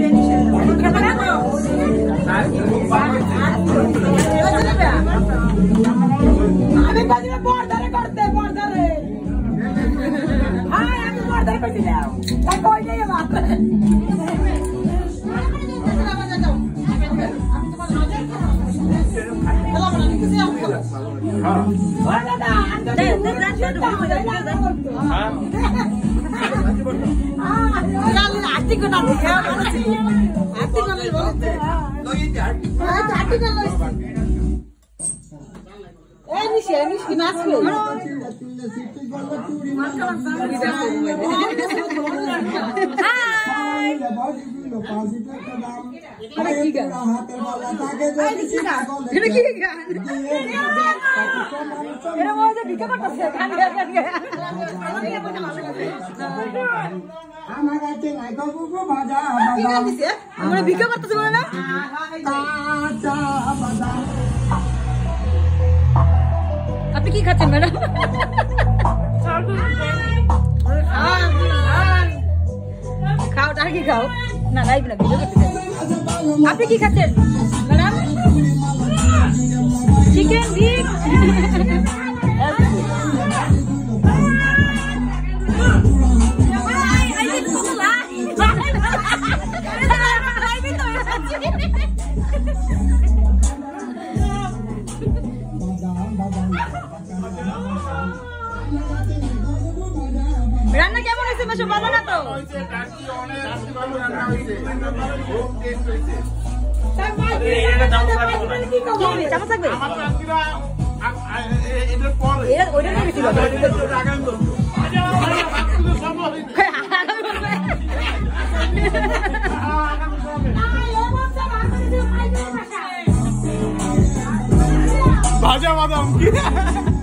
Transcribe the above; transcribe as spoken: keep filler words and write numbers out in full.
আমি কাজিনা বর্ডারে করতে বর্ডারে হাই আমি বর্ডারে করতে নাও তাই কই নেই বাপ ভিক্ষা করতেছে বলে না আপনি কি খাচ্ছেন ম্যাডাম খাও তার কি খাও না লাইভ না ভিডিও করতে আপনি কি খাচ্ছেন ম্যাডাম চিকেন বিফ রান্না কেমন হয়েছে মেশো ভালো না তো চামচ থাকবে ভাজা বাদাম কি